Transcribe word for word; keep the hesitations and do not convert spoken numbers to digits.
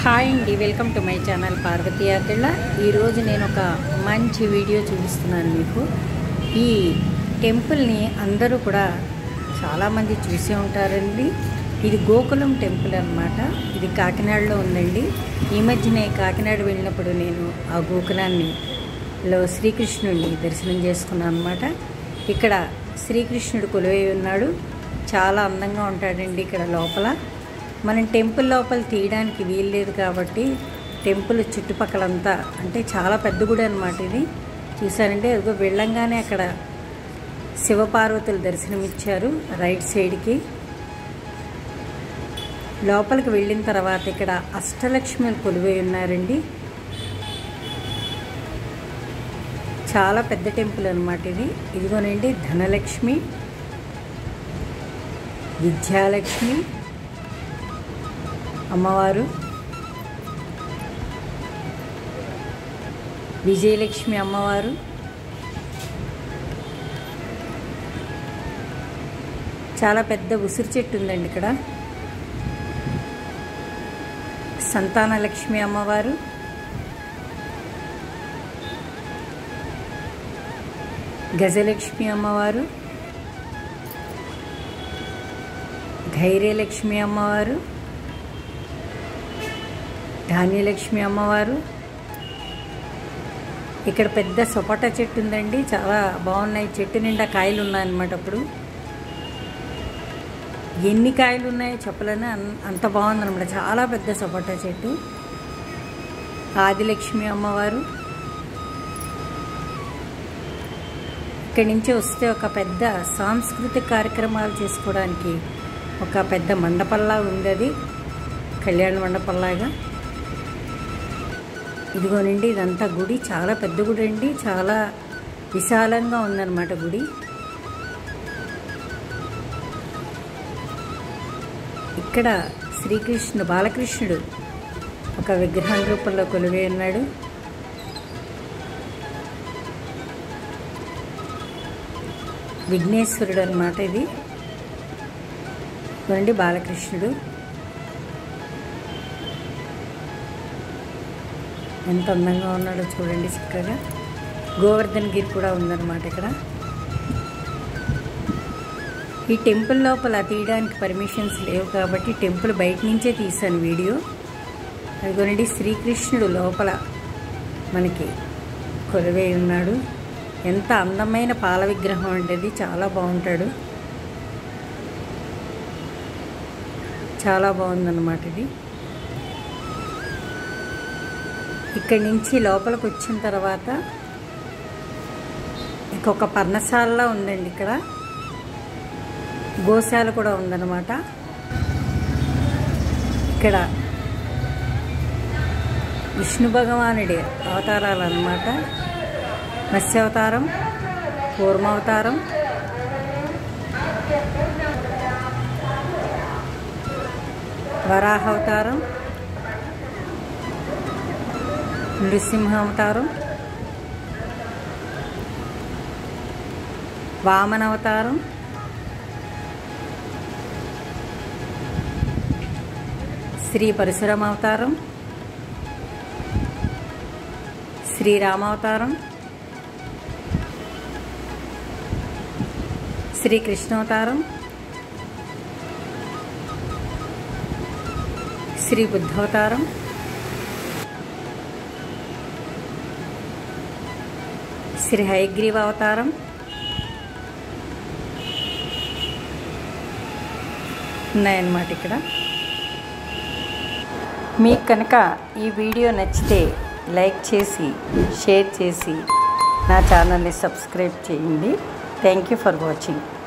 Hi అండి, welcome to my channel Parvathi Akella. ఈరోజు నేను ఒక మంచి వీడియో చూపిస్తున్నాను మీకు. ఈ టెంపుల్ని అందరూ కూడా చాలామంది చూసే ఉంటారండి. ఇది గోకులం టెంపుల్ అన్నమాట. ఇది కాకినాడలో ఉందండి. ఈ మధ్యనే కాకినాడ వెళ్ళినప్పుడు నేను ఆ గోకులాన్ని లో శ్రీకృష్ణుడిని దర్శనం చేసుకున్నాను అన్నమాట. ఇక్కడ శ్రీకృష్ణుడు కొలువై ఉన్నాడు. చాలా అందంగా ఉంటాడండి ఇక్కడ లోపల. మనం టెంపుల్ లోపల తీయడానికి వీల్లేదు కాబట్టి టెంపుల్ చుట్టుపక్కలంతా అంటే చాలా పెద్ద గుడి అన్నమాట. ఇది చూసారంటే అదిగో వెళ్ళంగానే అక్కడ శివపార్వతులు దర్శనమిచ్చారు రైట్ సైడ్కి. లోపలికి వెళ్ళిన తర్వాత ఇక్కడ అష్టలక్ష్మిలు కొలువై ఉన్నారండి. చాలా పెద్ద టెంపుల్ అన్నమాట ఇది. ఇదిగోనండి ధనలక్ష్మి, విద్యాలక్ష్మి అమ్మవారు, విజయలక్ష్మి అమ్మవారు, చాలా పెద్ద ఉసిరి చెట్టు ఉందండి ఇక్కడ. సంతానలక్ష్మి అమ్మవారు, గజలక్ష్మి అమ్మవారు, ధైర్యలక్ష్మి అమ్మవారు, ధాన్యలక్ష్మి అమ్మవారు. ఇక్కడ పెద్ద సపోటా చెట్టు ఉందండి. చాలా బాగున్నాయి. చెట్టు నిండా కాయలు ఉన్నాయన్నమాట. అప్పుడు ఎన్ని కాయలు ఉన్నాయో చెప్పలేని అంత బాగుందన్నమాట. చాలా పెద్ద సపోటా చెట్టు. ఆదిలక్ష్మి అమ్మవారు. ఇక్కడి నుంచి వస్తే ఒక పెద్ద సాంస్కృతిక కార్యక్రమాలు చేసుకోవడానికి ఒక పెద్ద మండపంలా ఉంది. అది కళ్యాణ మండపంలాగా. ఇదిగోనండి ఇదంతా గుడి. చాలా పెద్ద గుడి అండి. చాలా విశాలంగా ఉందన్నమాట గుడి. ఇక్కడ శ్రీకృష్ణుడు బాలకృష్ణుడు ఒక విగ్రహం రూపంలో కొలువై ఉన్నాడు. విఘ్నేశ్వరుడు అన్నమాట ఇది. ఇదిగోనండి బాలకృష్ణుడు ఎంత అందంగా ఉన్నాడో చూడండి. చక్కగా గోవర్ధన్ గిరి కూడా ఉందన్నమాట ఇక్కడ. ఈ టెంపుల్ లోపల తీయడానికి పర్మిషన్స్ లేవు కాబట్టి టెంపుల్ బయట నుంచే తీశాను వీడియో. అదిగోనండి శ్రీకృష్ణుడు లోపల మనకి కొలువై ఉన్నాడు. ఎంత అందమైన పాల విగ్రహం అంటే అది. చాలా బాగుంటాడు. చాలా బాగుందన్నమాట ఇది. ఇక్కడి నుంచి లోపలికి వచ్చిన తర్వాత ఇంకొక పర్ణశాలలో ఉందండి. ఇక్కడ గోశాల కూడా ఉందన్నమాట. ఇక్కడ విష్ణు భగవానుడి అవతారాలు అన్నమాట. మత్స్యావతారం, కూర్మావతారం, వరాహావతారం, నృసింహావతారం, వామనావతారం, శ్రీ పరశురామ అవతారం, శ్రీరామావతారం, శ్రీకృష్ణావతారం, శ్రీ బుద్ధావతారం, శ్రీ హయగ్రీవ అవతారం, ఉన్నాయన్నమాట ఇక్కడ. మీకు కనుక ఈ వీడియో నచ్చితే లైక్ చేసి షేర్ చేసి నా ఛానల్ని సబ్స్క్రైబ్ చేయండి. Thank you for watching.